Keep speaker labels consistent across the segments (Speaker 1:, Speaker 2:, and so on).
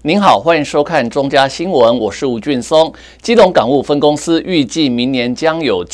Speaker 1: 您好，欢迎收看中嘉新闻，我是吴俊松。基隆港务分公司预计明年将有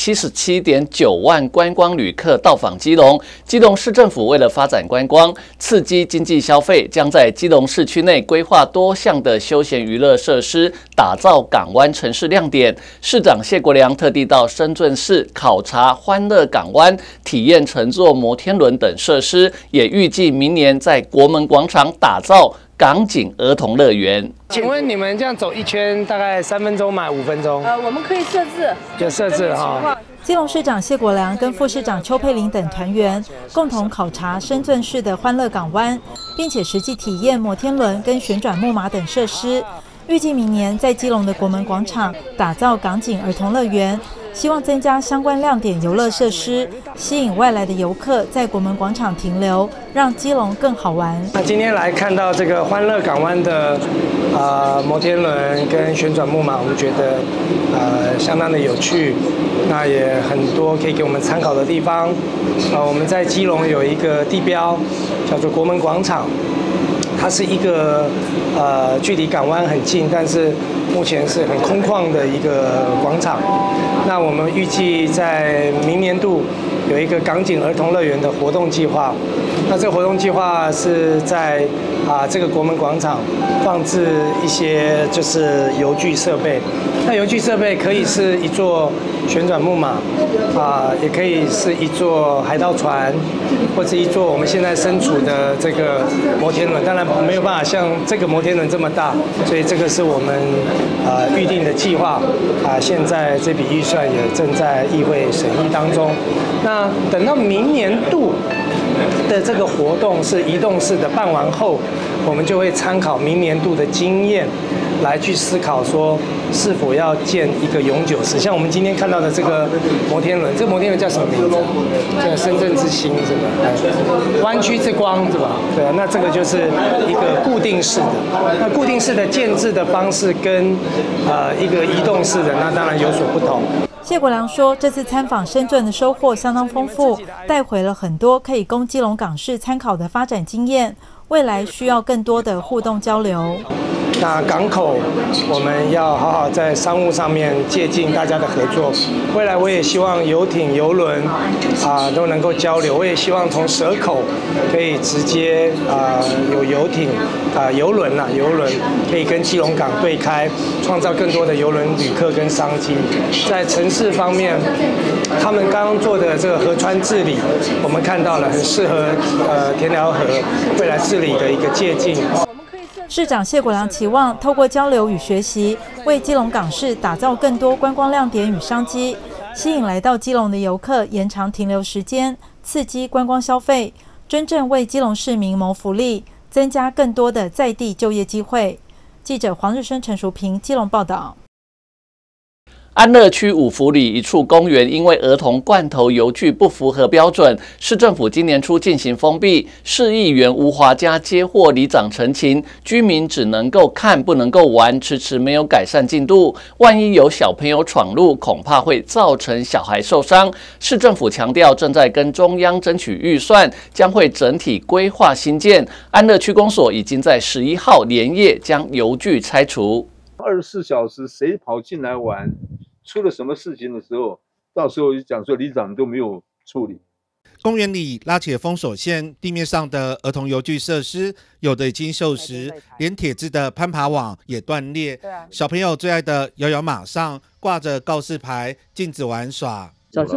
Speaker 1: 77.9万观光旅客到访基隆。基隆市政府为了发展观光、刺激经济消费，将在基隆市区内规划多项的休闲娱乐设施，打造港湾城市亮点。市长谢国良特地到深圳市考察欢乐港湾，体验乘坐摩天轮等设施，也预计明年在国门广场打造港景儿童乐园。
Speaker 2: 请问你们这样走一圈大概3分钟吗？5分钟？
Speaker 3: 我们可以设置，
Speaker 2: 有设置哈。
Speaker 4: 基隆市长谢国良跟副市长邱佩玲等团员共同考察深圳市的欢乐港湾，并且实际体验摩天轮跟旋转木马等设施。预计明年在基隆的国门广场打造港景儿童乐园，希望增加相关亮点游乐设施，吸引外来的游客在国门广场停留，让基隆更好玩。
Speaker 2: 那今天来看到这个欢乐港湾的摩天轮跟旋转木马，我们觉得相当的有趣，那也很多可以给我们参考的地方。我们在基隆有一个地标叫做国门广场。它是一个距离港湾很近，但是目前是很空旷的一个广场。那我们预计在明年度有一个港景儿童乐园的活动计划。那这个活动计划是在这个国门广场放置一些就是游具设备。那游具设备可以是一座旋转木马也可以是一座海盗船，或者一座我们现在身处的这个摩天轮。当然没有办法像这个摩天轮这么大，所以这个是我们预定的计划现在这笔预算也正在议会审议当中。那等到明年度的这个活动是移动式的办完后，我们就会参考明年度的经验来去思考说是否要建一个永久式。像我们今天看到的这个摩天轮，这个摩天轮叫什么名字？这个深圳之星是吧？湾区之光是吧？对啊，那这个就是一个固定式的。那固定式的建制的方式跟一个移动式的，那当然有所不同。
Speaker 4: 谢国良说，这次参访深圳的收获相当丰富，带回了很多可以供基隆港市参考的发展经验。未来需要更多的互动交流。
Speaker 2: 那港口我们要好好在商务上面借鉴大家的合作。未来我也希望游艇、游轮都能够交流。我也希望从蛇口可以直接有游艇游轮可以跟基隆港对开，创造更多的游轮旅客跟商机。在城市方面，他们刚刚做的这个河川治理，我们看到了很适合田寮河未来治理的一个借鉴。
Speaker 4: 市长谢国良期望透过交流与学习，为基隆港市打造更多观光亮点与商机，吸引来到基隆的游客延长停留时间，刺激观光消费，真正为基隆市民谋福利，增加更多的在地就业机会。记者黄日升、陈淑平基隆报道。
Speaker 1: 安乐区五福里一处公园因为儿童罐头游具不符合标准，市政府今年初进行封闭。市议员吴华嘉接获里长陈情，居民只能够看不能够玩，迟迟没有改善进度。万一有小朋友闯入，恐怕会造成小孩受伤。市政府强调，正在跟中央争取预算，将会整体规划新建。安乐区公所已经在11号连夜将游具拆除。
Speaker 5: 24小时谁跑进来玩？出了什么事情的时候，到时候就讲说里长都没有处理。
Speaker 6: 公园里拉起了封锁线，地面上的儿童游具设施有的已经锈蚀，连铁质的攀爬网也断裂。小朋友最爱的摇摇马上挂着告示牌，禁止玩耍。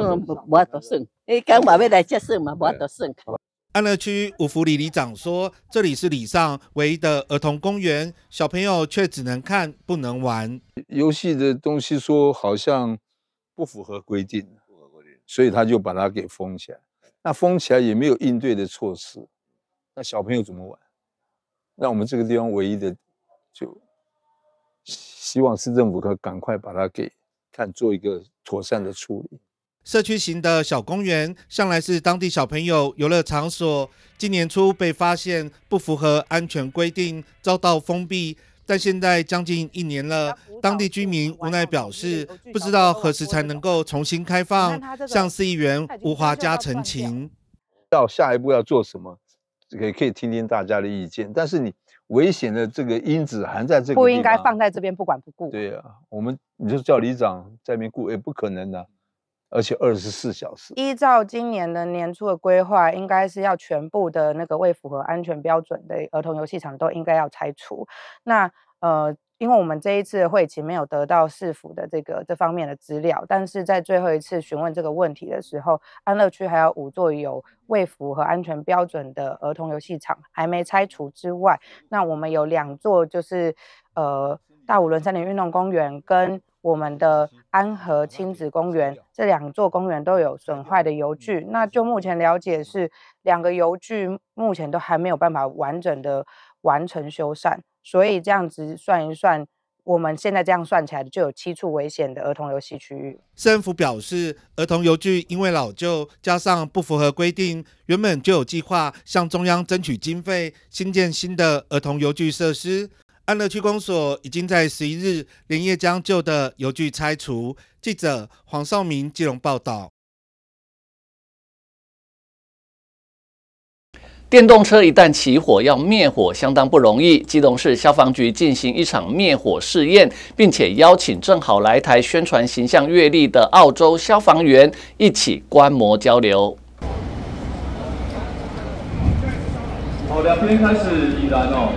Speaker 6: 安乐区五福里里长说，这里是里上唯一的儿童公园，小朋友却只能看不能玩。
Speaker 5: 游戏的东西说好像不符合规定，所以他就把它给封起来。那封起来也没有应对的措施，那小朋友怎么玩？那我们这个地方唯一的就希望市政府可赶快把它给做一个妥善的处理。
Speaker 6: 社区型的小公园向来是当地小朋友游乐场所，今年初被发现不符合安全规定，遭到封闭。但现在将近1年了，当地居民无奈表示，不知道何时才能够重新开放，向市议员吴华嘉陈情。
Speaker 5: 到下一步要做什么，可以听听大家的意见。但是危险的这个因子还在这个地方，
Speaker 3: 不应该放在这边不管不顾。
Speaker 5: 对啊，你就叫里长在那边顾，也不可能的，而且24小时。依
Speaker 3: 照今年的年初的规划，应该是要全部的那个未符合安全标准的儿童游戏场都应该要拆除。那因为我们这一次的会期没有得到市府的这方面的资料，但是在最后一次询问这个问题的时候，安乐区还有5座有未符合安全标准的儿童游戏场还没拆除之外，那我们有2座就是大武仑森林运动公园跟我们的安和亲子公园，这2座公园都有损坏的游具。那就目前了解是2个游具目前都还没有办法完整的完成修缮，所以这样子算一算，我们现在这样算起来就有7处危险的儿童游戏区域。
Speaker 6: 市政府表示，儿童游具因为老旧加上不符合规定，原本就有计划向中央争取经费，新建新的儿童游具设施。安乐区公所已经在11日连夜将旧的游具拆除。记者黄少明基隆报道。
Speaker 1: 电动车一旦起火，要灭火相当不容易。基隆市消防局进行一场灭火试验，并且邀请正好来台宣传形象阅历的澳洲消防员一起观摩交流。
Speaker 7: 好，两边开始引燃哦。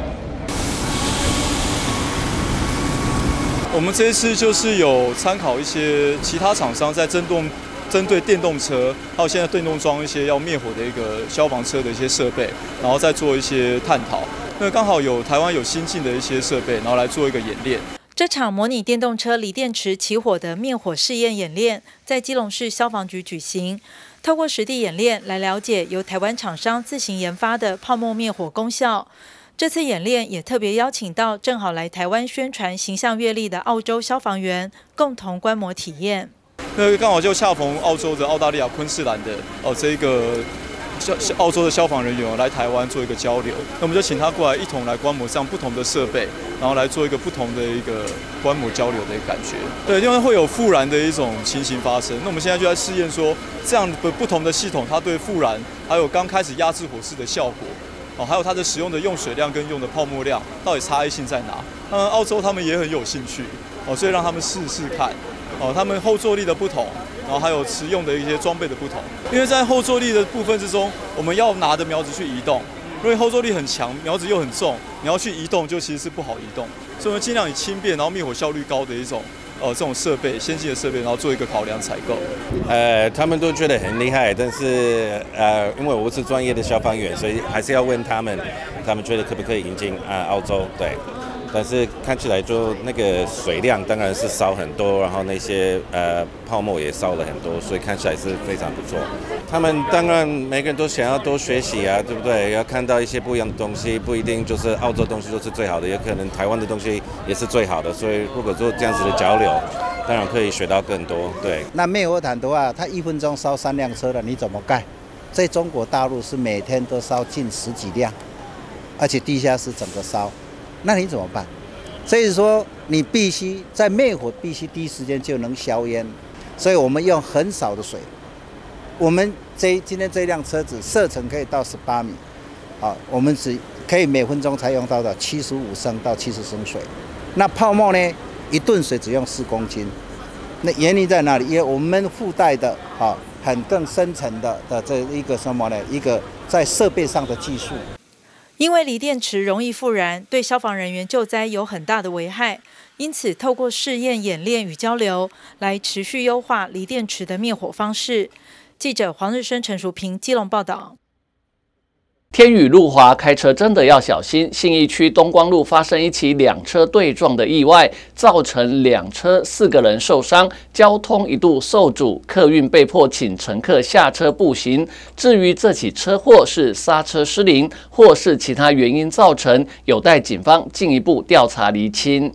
Speaker 7: 我们这一次就是有参考一些其他厂商在针对电动车，还有现在电动装一些要灭火的一个消防车的一些设备，然后再做一些探讨。那刚好台湾有新进的一些设备，然后来做一个演练。
Speaker 4: 这场模拟电动车锂电池起火的灭火试验演练，在基隆市消防局举行。透过实地演练来了解由台湾厂商自行研发的泡沫灭火功效。这次演练也特别邀请到正好来台湾宣传形象阅历的澳洲消防员，共同观摩体验。
Speaker 7: 那刚好就恰逢澳大利亚昆士兰的这一个澳洲的消防人员来台湾做一个交流，那我们就请他过来一同来观摩这样不同的设备，然后来做一个不同的一个观摩交流的感觉。对，因为会有复燃的一种情形发生，那我们现在就在试验说这样的不同的系统，它对复燃还有刚开始压制火势的效果，还有它的使用的用水量跟用的泡沫量到底差异性在哪？澳洲他们也很有兴趣，所以让他们试试看。他们后坐力的不同，然后还有持用的一些装备的不同。因为在后坐力的部分之中，我们要拿着苗子去移动，因为后坐力很强，苗子又很重，你要去移动就其实是不好移动。所以我们尽量以轻便，然后灭火效率高的一种这种设备，先进的设备，然后做一个考量采购。
Speaker 8: 他们都觉得很厉害，但是因为我是专业的消防员，所以还是要问他们觉得可不可以引进澳洲？对。但是看起来就那个水量当然是少很多，然后那些泡沫也少了很多，所以看起来是非常不错。他们当然每个人都想要多学习啊，对不对？要看到一些不一样的东西，不一定就是澳洲东西都是最好的，也可能台湾的东西也是最好的。所以如果做这样子的交流，当然可以学到更多。对。
Speaker 9: 那灭火毯的话，它1分钟烧3辆车了，你怎么盖？在中国大陆是每天都烧近10几辆，而且地下室整个烧。那你怎么办？所以说你必须在灭火必须第一时间就能消烟，所以我们用很少的水。我们今天这辆车子射程可以到18米，我们只可以每分钟才用到的75升到70升水。那泡沫呢，1吨水只用4公斤。那原因在哪里？因为我们附带的更深层的这一个什么呢？一个在设备上的技术。
Speaker 4: 因为锂电池容易复燃，对消防人员救灾有很大的危害，因此透过试验演练与交流，来持续优化锂电池的灭火方式。记者黄日升、陈淑平基隆报道。
Speaker 1: 天雨路滑，开车真的要小心。信义区东光路发生一起2车对撞的意外，造成2车4个人受伤，交通一度受阻，客运被迫请乘客下车步行。至于这起车祸是刹车失灵，或是其他原因造成，有待警方进一步调查厘清。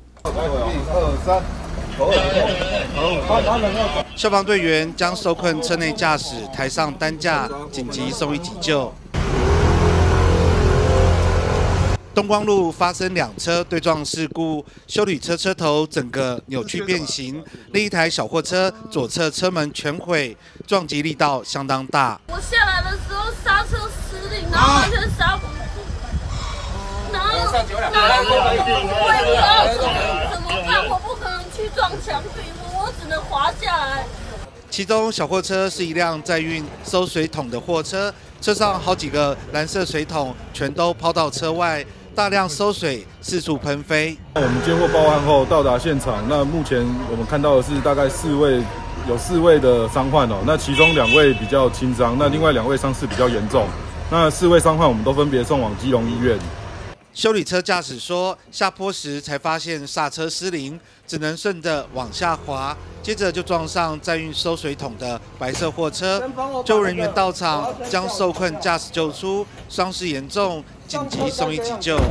Speaker 6: 消防队员将受困车内驾驶抬上担架，紧急送医急救。东光路发生2车对撞事故，休旅车车头整个扭曲变形，另一台小货车左侧车门全毁，撞击力道相当大。
Speaker 10: 我下来的时候刹车失灵，然后完全刹不住。 怎么办？我不可能去撞墙壁，我只能滑下来。
Speaker 6: 其中小货车是一辆载运收水桶的货车，车上好几个蓝色水桶全都抛到车外，大量馊水四处喷飞。
Speaker 11: 我们接获报案后到达现场，那目前我们看到的是大概有4位的伤患哦，那其中2位比较轻伤，那另外2位伤势比较严重。那4位伤患我们都分别送往基隆医院。
Speaker 6: 修理车驾驶说，下坡时才发现刹车失灵，只能顺着往下滑，接着就撞上载运收水桶的白色货车。救护人员到场，将受困驾驶救出，伤势严重，紧急送医急救。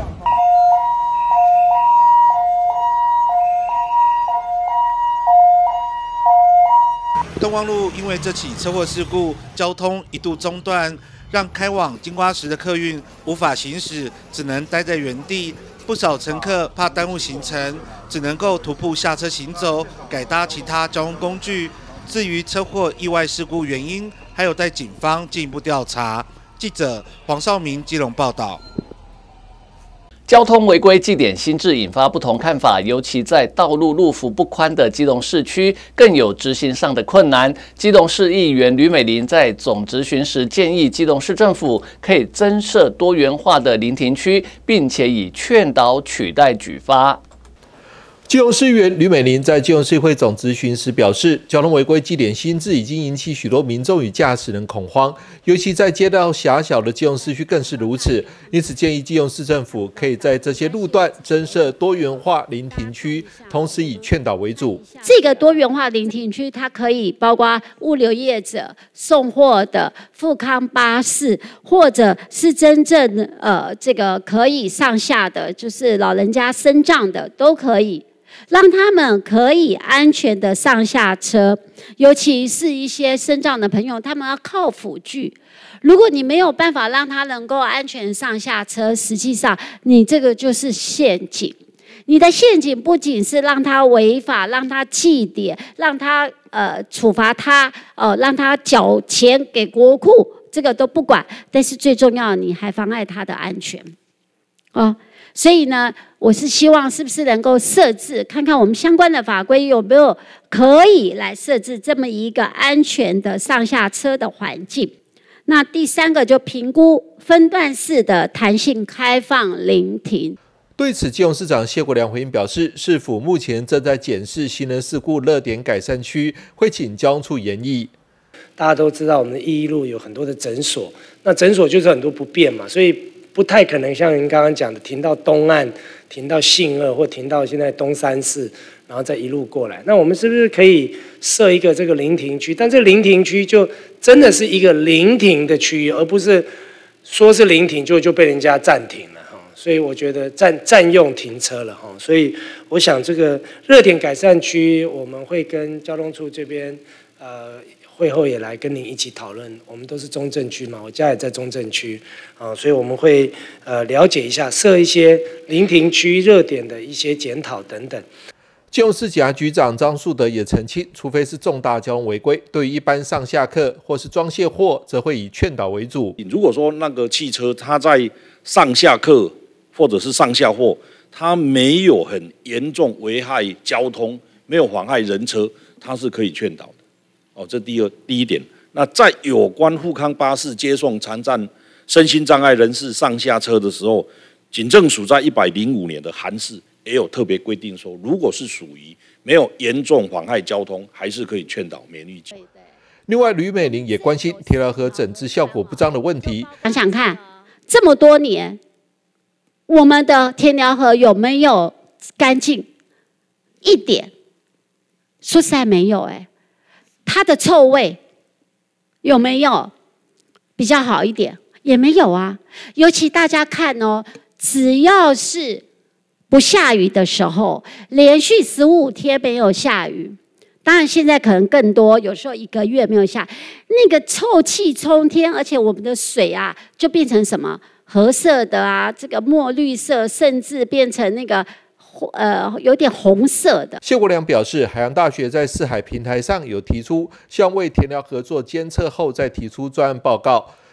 Speaker 6: 东光路因为这起车祸事故，交通一度中断，让开往金瓜石的客运无法行驶，只能待在原地。不少乘客怕耽误行程，只能够徒步下车行走，改搭其他交通工具。至于车祸意外事故原因，还有待警方进一步调查。记者黄少明基隆报道。
Speaker 1: 交通违规记点新制引发不同看法，尤其在道路路幅不宽的基隆市区，更有执行上的困难。基隆市议员吕美玲在总质询时建议，基隆市政府可以增设多元化的临停区，并且以劝导取代举发。
Speaker 12: 基隆市议员吕美玲在基隆市议会总质询时表示，交通违规记点新制已经引起许多民众与驾驶人恐慌，尤其在街道狭小的基隆市区更是如此。因此建议基隆市政府可以在这些路段增设多元化临停区，同时以劝导为主。
Speaker 13: 这个多元化临停区，它可以包括物流业者、送货的、富康巴士，或者是真正这个可以上下的，就是老人家身障的都可以。让他们可以安全的上下车，尤其是一些身障的朋友，他们要靠辅具。如果你没有办法让他能够安全上下车，实际上你这个就是陷阱。你的陷阱不仅是让他违法，让他记点，让他处罚他，让他缴钱给国库，这个都不管。但是最重要的，你还妨碍他的安全，所以呢，我是希望是不是能够设置，看看我们相关的法规有没有可以来设置这么一个安全的上下车的环境。那第3个就评估分段式的弹性开放临停。
Speaker 12: 对此，基隆市长谢国良回应表示，市府目前正在检视行人事故热点改善区，会请交通处研议。
Speaker 2: 大家都知道，我们的义一路有很多的诊所，那诊所就是很多不便嘛，所以不太可能像您刚刚讲的，停到东岸、停到信二或停到现在东三市，然后再一路过来。那我们是不是可以设一个这个临停区？但这临停区就真的是一个临停的区域，而不是说是临停就被人家暂停了哈。所以我觉得占用停车了哈。所以我想这个热点改善区，我们会跟交通处这边会后也来跟您一起讨论，我们都是中正区嘛，我家也在中正区，所以我们会了解一下，设一些临停区热点的一些检讨等等。
Speaker 12: 基隆市警察局长张树德也澄清，除非是重大交通违规，对于一般上下客或是装卸货，则会以劝导为主。
Speaker 14: 如果说那个汽车它在上下客或者是上下货，它没有很严重危害交通，没有妨害人车，它是可以劝导的。这第一点。那在有关富康巴士接送残障、身心障碍人士上下车的时候，警政署在105年的函释也有特别规定说，如果是属于没有严重妨害交通，还是可以劝导免予。
Speaker 12: 另外，吕美玲也关心田寮河整治效果不彰的问题。
Speaker 13: 想想看，这么多年，我们的田寮河有没有干净？一点，说实在没有它的臭味有没有比较好一点？也没有啊。尤其大家看只要是不下雨的时候，连续15天没有下雨，当然现在可能更多，有时候1个月没有下，那个臭气冲天，而且我们的水啊就变成什么褐色的啊，这个墨绿色，甚至变成那个有点红色的。
Speaker 12: 谢国良表示，海洋大学在四海平台上有提出，希望为田寮河做监测后再提出专案报告。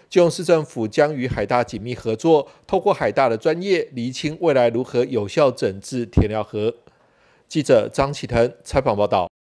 Speaker 12: 基隆市政府将与海大紧密合作，透过海大的专业，厘清未来如何有效整治田寮河。记者张启腾采访报道。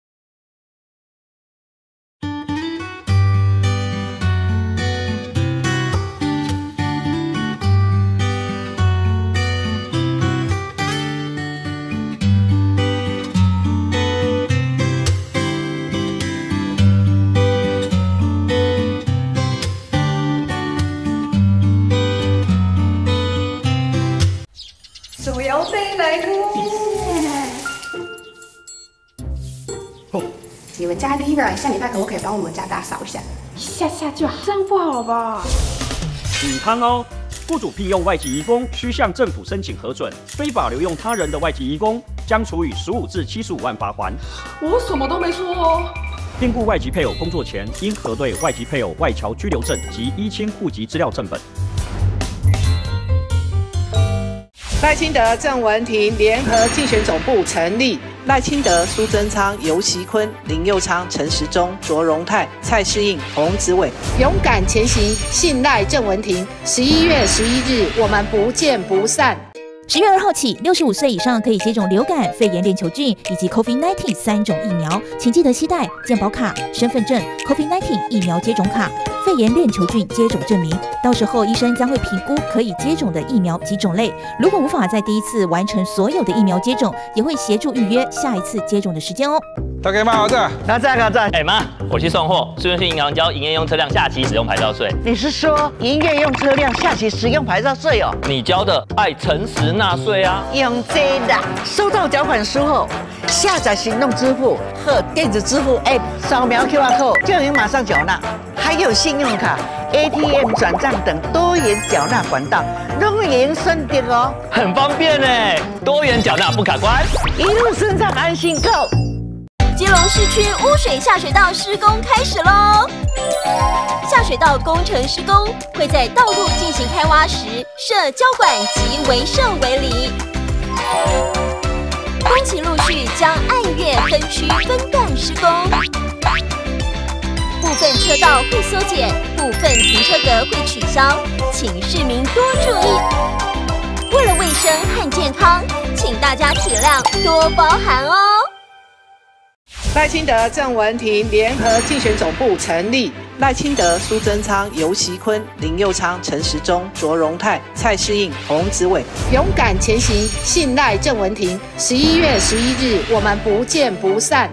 Speaker 15: 手摇杯来喽！哦，你们家 Liver 下礼拜可不可以帮我们家打扫一下？一下下就好，这样不好吧？
Speaker 16: 警汤哦，雇主聘用外籍移工需向政府申请核准，非法留用他人的外籍移工将处以15至75万罚锾。
Speaker 15: 我什么都没说哦。
Speaker 16: 聘雇外籍配偶工作前，应核对外籍配偶外侨居留证及依亲户籍资料正本。
Speaker 17: 赖清德、郑文婷联合竞选总部成立，赖清德、苏贞昌、游锡堃、林右昌、陈时中、卓荣泰、蔡适应、洪子伟，
Speaker 18: 勇敢前行，信赖郑文婷。11月11日，我们不见不散。
Speaker 19: 10月2号起，65岁以上可以接种流感、肺炎链球菌以及 COVID-19 3种疫苗，请记得携带健保卡、身份证、COVID-19 疫苗接种卡、肺炎链球菌接种证明。到时候医生将会评估可以接种的疫苗及种类。如果无法在第一次完成所有的疫苗接种，也会协助预约下一次接种的时间哦。
Speaker 20: 大家妈好在，
Speaker 21: 那在。哎妈，我去送货，顺便去银行交营业用车辆下期使用牌照税。
Speaker 22: 你是说营业用车辆下期使用牌照税哦？
Speaker 21: 你交的爱诚实纳税啊。
Speaker 22: 用这的，收到缴款书后，下载行动支付和电子支付 App， 扫描 QR code 就能马上缴纳。还有信用卡、ATM 转账等多元缴纳管道，都能顺利哦，
Speaker 21: 很方便呢。多元缴纳不卡关，
Speaker 22: 一路顺畅安心购。
Speaker 23: 基隆市区污水下水道施工开始喽！下水道工程施工会在道路进行开挖时设交管及围设围篱，工期陆续将按月分区分段施工，部分车道会缩减，部分停车格会取消，请市民多注意。为了卫生和健康，请大家体谅多包涵哦。
Speaker 17: 赖清德、郑文婷联合竞选总部成立，赖清德、苏贞昌、游锡堃、林右昌、陈时中、卓荣泰、蔡适应、洪子伟，
Speaker 18: 勇敢前行，信赖郑文婷。11月11日，我们不见不散。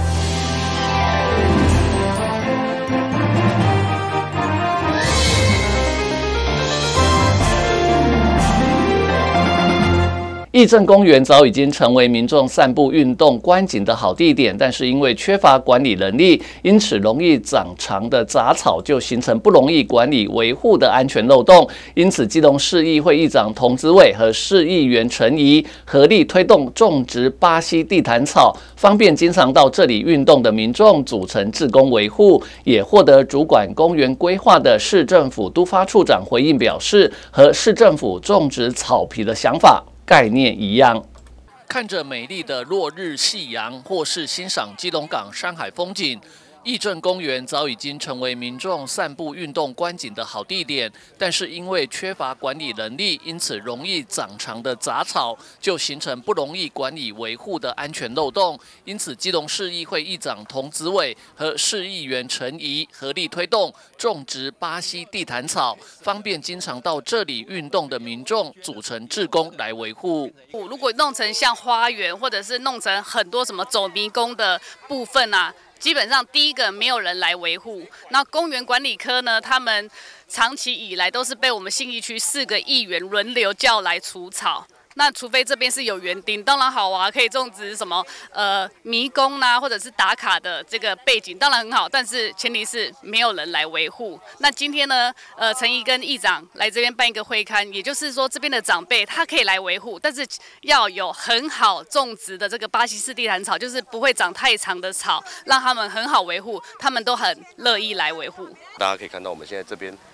Speaker 1: 义正公园早已经成为民众散步、运动、观景的好地点，但是因为缺乏管理能力，因此容易长长的杂草就形成不容易管理维护的安全漏洞。因此，基隆市议会议长童子伟和市议员陈怡合力推动种植巴西地毯草，方便经常到这里运动的民众组成志工维护，也获得主管公园规划的市政府都发处长回应表示，和市政府种植草皮的想法概念一样。看着美丽的落日夕阳，或是欣赏基隆港山海风景，义正公园早已经成为民众散步、运动、观景的好地点。但是因为缺乏管理能力，因此容易长长的杂草就形成不容易管理维护的安全漏洞。因此，基隆市议会议长童子伟和市议员陈怡合力推动种植巴西地毯草，方便经常到这里运动的民众组成志工来维护。
Speaker 24: 如果弄成像花园，或者是弄成很多什么走迷宫的部分啊，基本上第一个没有人来维护。那公园管理科呢，他们长期以来都是被我们信义区4个议员轮流叫来除草。那除非这边是有园丁，当然好啊，可以种植什么迷宫啦，或者是打卡的这个背景，当然很好，但是前提是没有人来维护。那今天呢，陈怡跟议长来这边办一个会勘，也就是说这边的长辈他可以来维护，但是要有很好种植的这个巴西式地毯草，就是不会长太长的草，让他们很好维护，他们都很乐意来维护。
Speaker 25: 大家可以看到，我们现在这边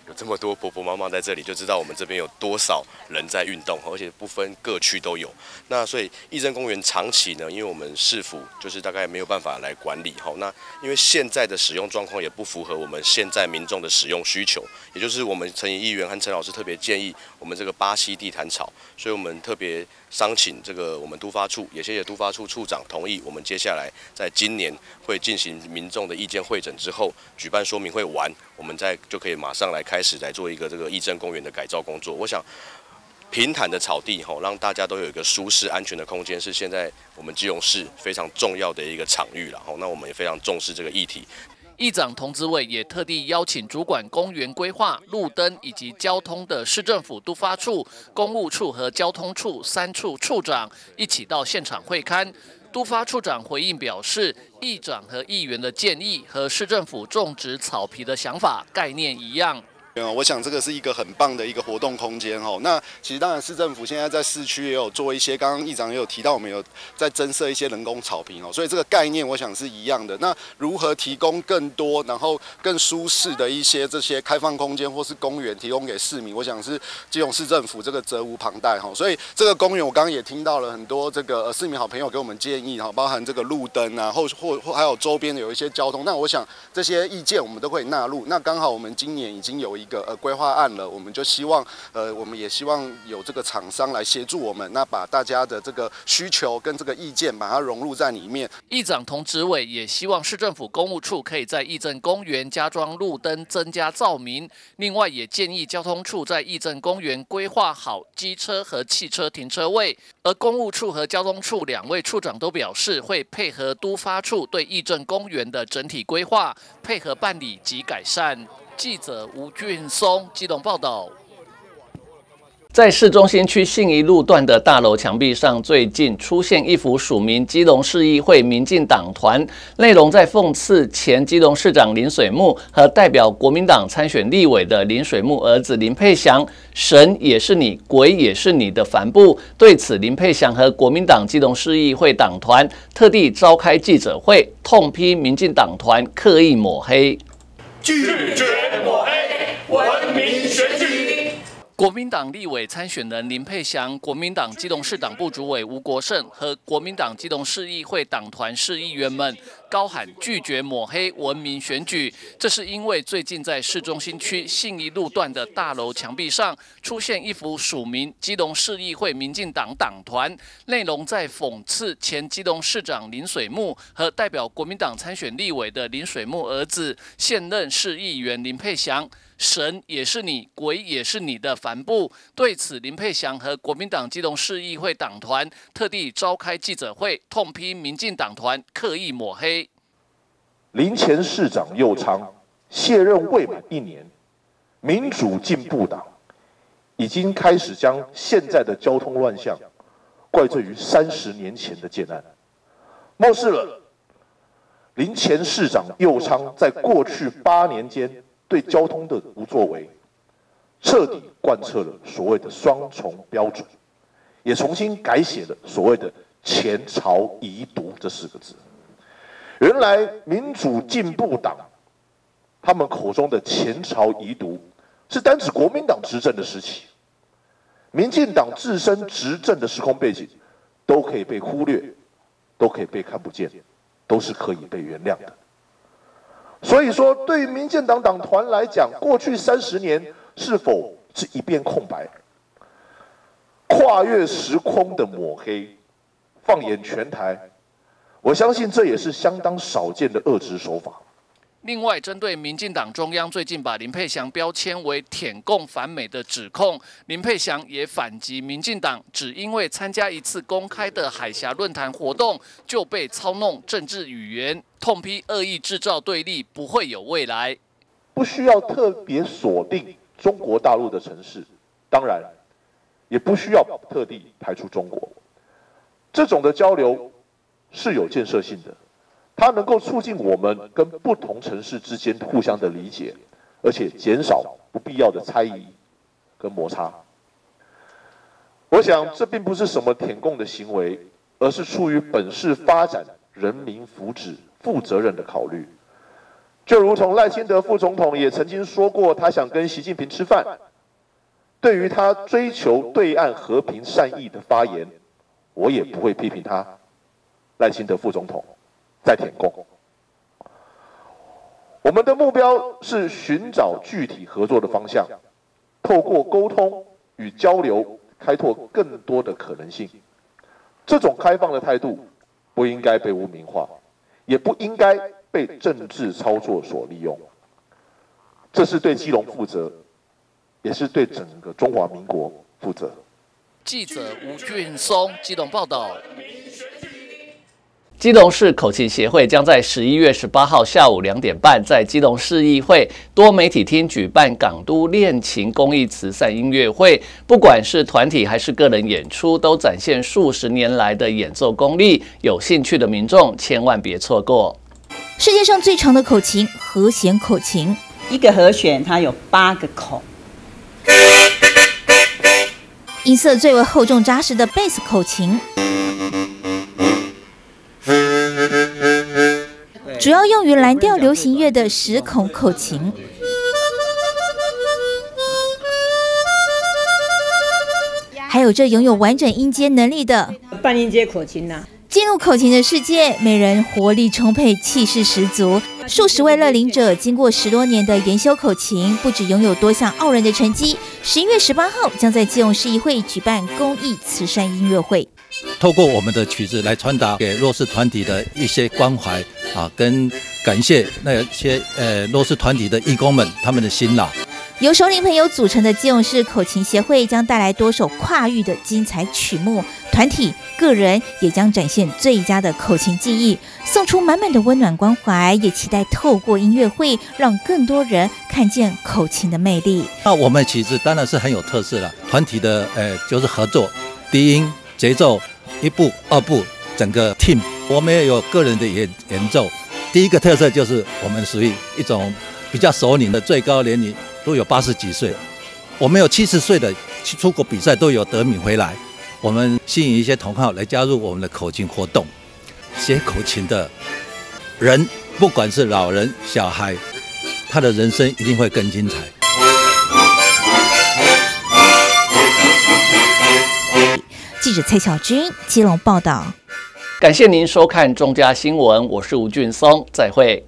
Speaker 3: 有这么多婆婆妈妈在这里，就知道我们这边有多少人在运动，而且不分各区都有。那所以义珍公园长期呢，因为我们市府就是大概没有办法来管理，那因为现在的使用状况也不符合我们现在民众的使用需求，也就是我们陈议员和陈老师特别建议我们这个巴西地毯草，所以我们特别商请这个我们都发处，也谢谢都发处处长同意，我们接下来在今年会进行民众的意见会诊之后，举办说明会完，我们就可以马上来开始来做一个这个义珍公园的改造工作。我想平坦的草地让大家都有一个舒适安全的空间，是现在我们基隆市非常重要的一个场域了。那我们也非常重视这个议题。
Speaker 1: 议长童子伟也特地邀请主管公园规划、路灯以及交通的市政府都发处、公务处和交通处3处处长一起到现场会勘。都发处长回应表示，议长和议员的建议和市政府种植草皮的想法概念一样。
Speaker 5: 我想这个是一个很棒的一个活动空间哦。那其实当然市政府现在在市区也有做一些，刚刚议长也有提到，我们有在增设一些人工草坪哦，所以这个概念我想是一样的。那如何提供更多然后更舒适的一些这些开放空间或是公园提供给市民，我想是基隆市政府这个责无旁贷哈。所以这个公园我刚刚也听到了很多这个市民好朋友给我们建议哈，包含这个路灯啊，或还有周边的有一些交通，那我想这些意见我们都可以纳入。那刚好我们今年已经有一个规划案了，我们就希望我们也希望有这个厂商来协助我们，那把大家的这个需求跟这个意见把它融入在里面。
Speaker 1: 议长童子伟也希望市政府公务处可以在义珍公园加装路灯，增加照明。另外也建议交通处在义珍公园规划好机车和汽车停车位。而公务处和交通处2位处长都表示，会配合都发处对义珍公园的整体规划，配合办理及改善。记者吴俊松基隆报道。在市中心区信义路段的大楼墙壁上，最近出现一幅署名基隆市议会民进党团，内容在讽刺前基隆市长林水木和代表国民党参选立委的林水木儿子林佩祥，神也是你，鬼也是你的帆布。对此，林佩祥和国民党基隆市议会党团特地召开记者会，痛批民进党团刻意抹黑。
Speaker 7: 拒绝抹黑，文明选举。
Speaker 1: 国民党立委参选人林佩祥、国民党基隆市党部主委吴国胜和国民党基隆市议会党团市议员们高喊拒绝抹黑文明选举。这是因为最近在市中心区信义路段的大楼墙壁上出现一幅署名基隆市议会民进党党团，内容在讽刺前基隆市长林水木和代表国民党参选立委的林水木儿子现任市议员林佩祥。神也是你，鬼也是你的帆布。对此，林佩祥和国民党基隆市议会党团特地召开记者会，痛批民进党团刻意抹黑。
Speaker 20: 林前市长右昌卸任未满1年，民主进步党已经开始将现在的交通乱象怪罪于30年前的建案，漠视了林前市长右昌在过去8年间对交通的无作为，彻底贯彻了所谓的双重标准，也重新改写了所谓的前朝遗毒这4个字。原来民主进步党他们口中的前朝遗毒是单指国民党执政的时期，民进党自身执政的时空背景都可以被忽略，都可以被看不见，都是可以被原谅的。所以说，对于民进党党团来讲，过去30年是否是一片空白？跨越时空的抹黑，放眼全台，我相信这也是相当少见的恶质手法。
Speaker 1: 另外，针对民进党中央最近把林佩祥标签为舔共反美的指控，林佩祥也反击民进党只因为参加一次公开的海峡论坛活动就被操弄政治语言，痛批恶意制造对立，不会有未来。
Speaker 20: 不需要特别锁定中国大陆的城市，当然也不需要特地排除中国。这种的交流是有建设性的。它能够促进我们跟不同城市之间互相的理解，而且减少不必要的猜疑跟摩擦。我想这并不是什么舔共的行为，而是出于本市发展、人民福祉、负责任的考虑。 就如同赖清德副总统也曾经说过，他想跟习近平吃饭。对于他追求对岸和平善意的发言，我也不会批评他。赖清德副总统在舔共。我们的目标是寻找具体合作的方向，透过沟通与交流，开拓更多的可能性。这种开放的态度不应该被污名化，也不应该被政治操作所利用。这是对基隆负责，也是对整个中华民国负责。
Speaker 1: 记者吴俊松基隆报道。基隆市口琴协会将在11月18号下午2点半，在基隆市议会多媒体厅举办港都恋情公益慈善音乐会。不管是团体还是个人演出，都展现数十年来的演奏功力。有兴趣的民众千万别错过。
Speaker 19: 世界上最长的口琴——和弦口琴，
Speaker 4: 一个和弦它有8个口。
Speaker 19: 音色最为厚重扎实的贝斯口琴。主要用于蓝调流行乐的10孔口琴，还有这拥有完整音阶能力的
Speaker 4: 半音阶口琴呐。
Speaker 19: 进入口琴的世界，每人活力充沛，气势十足。数十位乐龄者经过10多年的研修口琴，不只拥有多项傲人的成绩。11月18号将在基隆市议会举办公益慈善音乐会。
Speaker 8: 透过我们的曲子来传达给弱势团体的一些关怀啊，跟感谢那些弱势团体的义工们他们的辛劳。
Speaker 19: 由首领朋友组成的基隆市口琴协会将带来多首跨域的精彩曲目，团体、个人也将展现最佳的口琴技艺，送出满满的温暖关怀。也期待透过音乐会，让更多人看见口琴的魅力。
Speaker 8: 那我们曲子当然是很有特色了，团体的就是合作，低音、节奏、1步、2步，整个 team。我们也有个人的演奏。第一个特色就是我们属于一种比较熟龄的，最高年龄都有80几岁，我们有70岁的出国比赛都有得名回来。我们吸引一些同好来加入我们的口琴活动。学口琴的人，不管是老人小孩，他的人生一定会更精彩。
Speaker 19: 记者蔡小军基隆报道。
Speaker 1: 感谢您收看中嘉新闻，我是吴俊松，再会。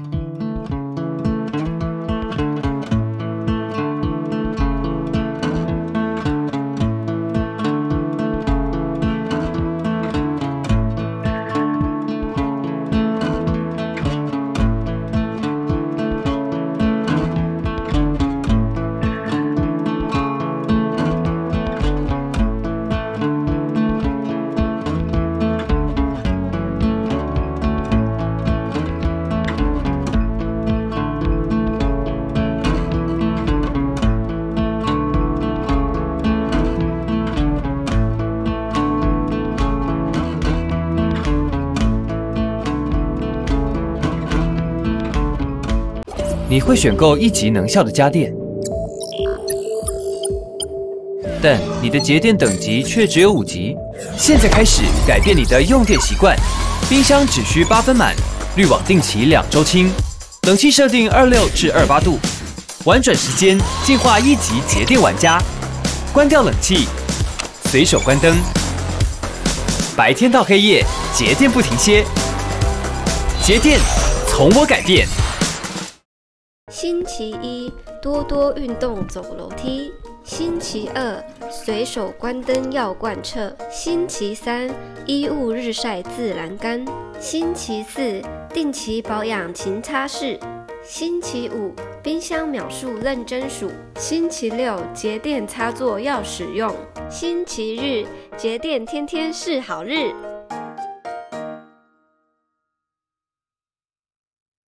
Speaker 9: 你会选购1级能效的家电，但你的节电等级却只有5级。现在开始改变你的用电习惯，冰箱只需8分满，滤网定期2周清，冷气设定26至28度，玩转时间进化1级节电玩家。关掉冷气，随手关灯，白天到黑夜，节电不停歇，节电从我改变。
Speaker 10: 星期一，多多运动走楼梯。星期二，随手关灯要贯彻。星期三，衣物日晒自然干。星期四，定期保养勤擦拭。星期五，冰箱秒数认真数。星期六，节电插座要使用。星期日，节电天天是好日。